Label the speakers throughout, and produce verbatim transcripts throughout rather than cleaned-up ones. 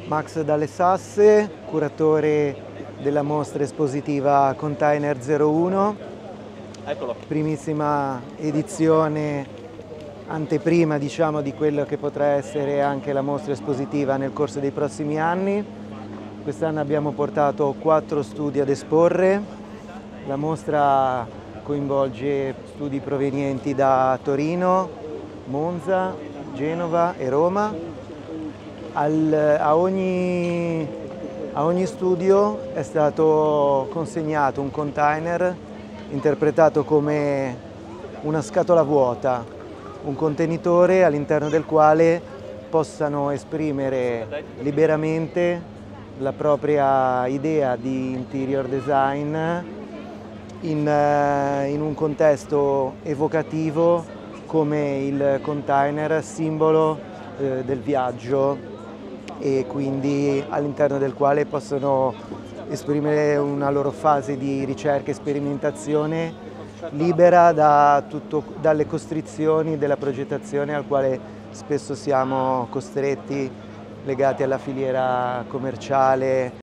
Speaker 1: Max Dalle Sasse, curatore della mostra espositiva Container zero uno,
Speaker 2: Eccolo.
Speaker 1: Primissima edizione, anteprima diciamo di quello che potrà essere anche la mostra espositiva nel corso dei prossimi anni. Quest'anno abbiamo portato quattro studi ad esporre. La mostra coinvolge studi provenienti da Torino, Monza, Genova e Roma. Al, a, ogni, a ogni studio è stato consegnato un container interpretato come una scatola vuota, un contenitore all'interno del quale possano esprimere liberamente la propria idea di interior design in, in un contesto evocativo come il container simbolo eh, del viaggio, e quindi all'interno del quale possono esprimere una loro fase di ricerca e sperimentazione libera da tutto, dalle costrizioni della progettazione al quale spesso siamo costretti legati alla filiera commerciale.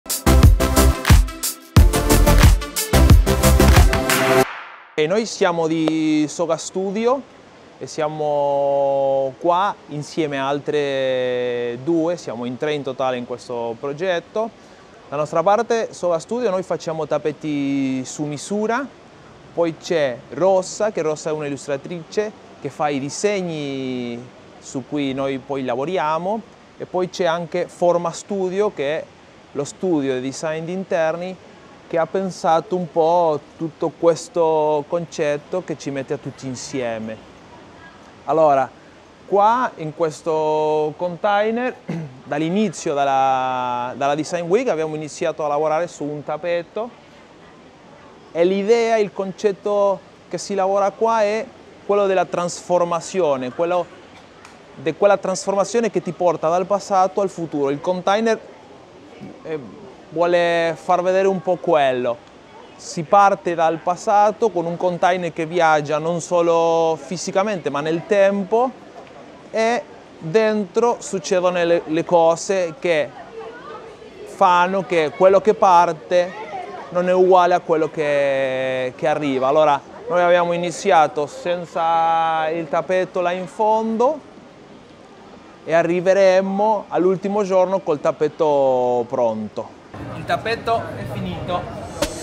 Speaker 2: E noi siamo di Soga Studio e siamo qua insieme a altre due, siamo in tre in totale in questo progetto. La nostra parte, Soga Studio, noi facciamo tappeti su misura, poi c'è Rossa, che Rossa è un'illustratrice che fa i disegni su cui noi poi lavoriamo, e poi c'è anche Forma Studio, che è lo studio di design di interni che ha pensato un po' tutto questo concetto che ci mette a tutti insieme. Allora, qua in questo container, dall'inizio, dalla, dalla Design Week, abbiamo iniziato a lavorare su un tappeto e l'idea, il concetto che si lavora qua è quello della trasformazione, quello di quella trasformazione che ti porta dal passato al futuro. Il container eh, vuole far vedere un po' quello. Si parte dal passato con un container che viaggia non solo fisicamente ma nel tempo, e dentro succedono le, le cose che fanno che quello che parte non è uguale a quello che, che arriva. Allora noi abbiamo iniziato senza il tappeto là in fondo e arriveremo all'ultimo giorno col tappeto pronto. Il tappeto è finito.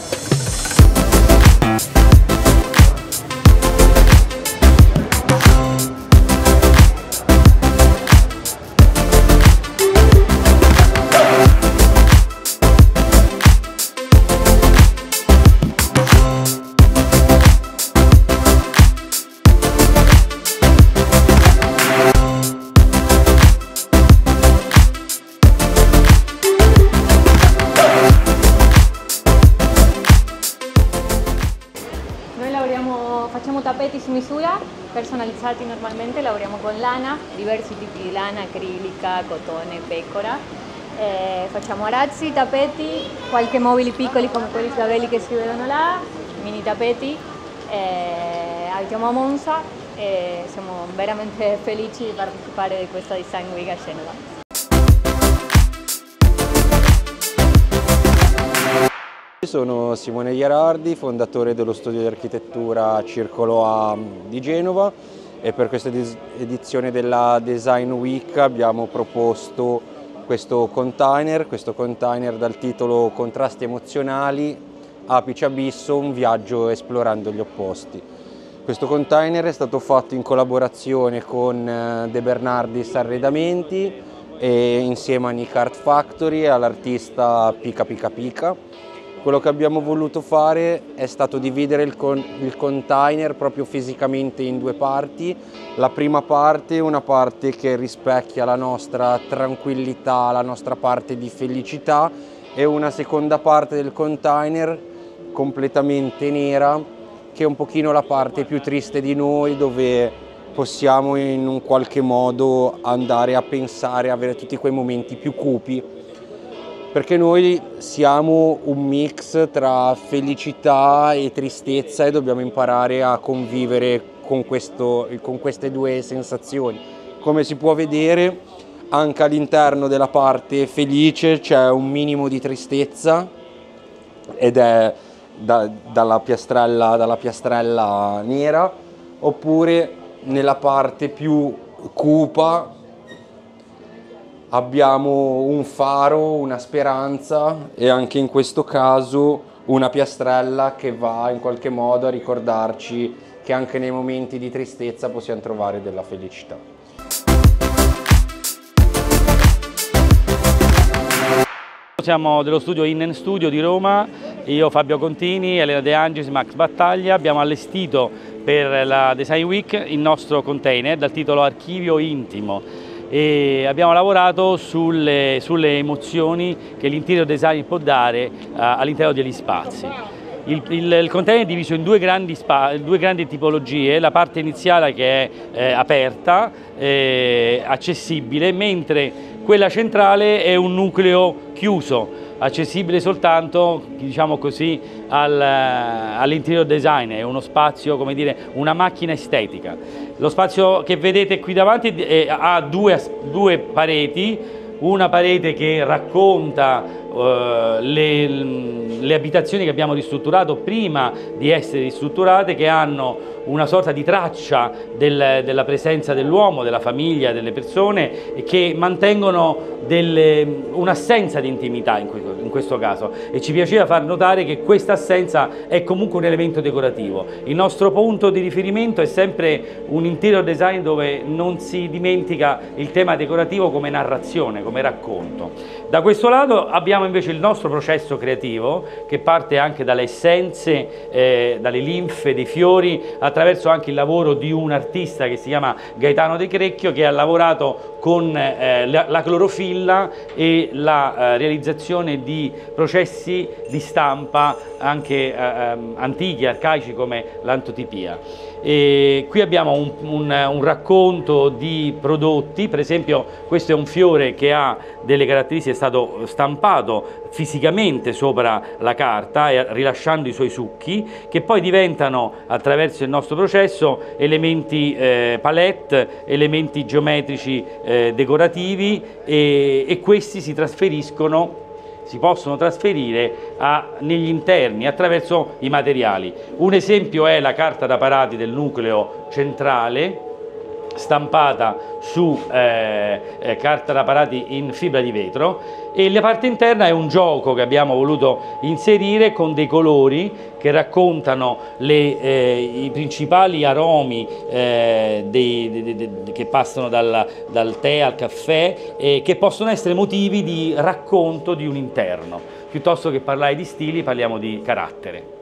Speaker 3: Facciamo tappeti su misura, personalizzati normalmente, lavoriamo con lana, diversi tipi di lana, acrilica, cotone, pecora. Eh, facciamo arazzi, tappeti, qualche mobili piccoli come quelli sgabelli che si vedono là, mini tappeti. Eh, abitiamo a Monza e siamo veramente felici di partecipare di questa Design Week a Genova.
Speaker 4: Sono Simone Gherardi, fondatore dello studio di architettura Circolo A di Genova, e per questa edizione della Design Week abbiamo proposto questo container, questo container dal titolo Contrasti emozionali, Apice Abisso, un viaggio esplorando gli opposti. Questo container è stato fatto in collaborazione con De Bernardis Arredamenti e insieme a Nick Art Factory e all'artista Pica Pica Pica. Quello che abbiamo voluto fare è stato dividere il, con il container proprio fisicamente in due parti. La prima parte è una parte che rispecchia la nostra tranquillità, la nostra parte di felicità, e una seconda parte del container completamente nera, che è un pochino la parte più triste di noi, dove possiamo in un qualche modo andare a pensare, avere tutti quei momenti più cupi. Perché noi siamo un mix tra felicità e tristezza e dobbiamo imparare a convivere con, questo, con queste due sensazioni. Come si può vedere, anche all'interno della parte felice c'è un minimo di tristezza ed è da, dalla, piastrella, dalla piastrella nera, oppure nella parte più cupa abbiamo un faro, una speranza e anche in questo caso una piastrella che va in qualche modo a ricordarci che anche nei momenti di tristezza possiamo trovare della felicità.
Speaker 5: Siamo dello studio Innen Studio di Roma, io Fabio Contini, Elena De Angelis, Max Battaglia. Abbiamo allestito per la Design Week il nostro container dal titolo Archivio Intimo e abbiamo lavorato sulle, sulle emozioni che l'interior design può dare uh, all'interno degli spazi. Il, il, il container è diviso in due grandi, spa, due grandi tipologie, la parte iniziale che è eh, aperta, eh, accessibile, mentre quella centrale è un nucleo chiuso, accessibile soltanto, diciamo così, al, all'interior design, è uno spazio, come dire, una macchina estetica. Lo spazio che vedete qui davanti è, ha due, due pareti, una parete che racconta uh, le, le abitazioni che abbiamo ristrutturato prima di essere ristrutturate, che hanno una sorta di traccia del, della presenza dell'uomo, della famiglia, delle persone, e che mantengono un'assenza di intimità in questo, in questo caso, e ci piaceva far notare che questa assenza è comunque un elemento decorativo. Il nostro punto di riferimento è sempre un interior design dove non si dimentica il tema decorativo come narrazione, come racconto. Da questo lato abbiamo invece il nostro processo creativo che parte anche dalle essenze, eh, dalle linfe dei fiori, attraverso anche il lavoro di un artista che si chiama Gaetano De Crecchio, che ha lavorato con eh, la, la clorofilla e la eh, realizzazione di processi di stampa anche eh, antichi, arcaici, come l'antotipia. E qui abbiamo un, un, un racconto di prodotti, per esempio questo è un fiore che ha delle caratteristiche, è stato stampato fisicamente sopra la carta e rilasciando i suoi succhi, che poi diventano attraverso il nostro processo elementi eh, palette, elementi geometrici eh, decorativi, e, e questi si trasferiscono si possono trasferire a, negli interni attraverso i materiali. Un esempio è la carta da parati del nucleo centrale, stampata su eh, eh, carta da parati in fibra di vetro, e la parte interna è un gioco che abbiamo voluto inserire con dei colori che raccontano le, eh, i principali aromi eh, dei, dei, dei, che passano dal, dal tè al caffè, e che possono essere motivi di racconto di un interno. Piuttosto che parlare di stili, parliamo di carattere.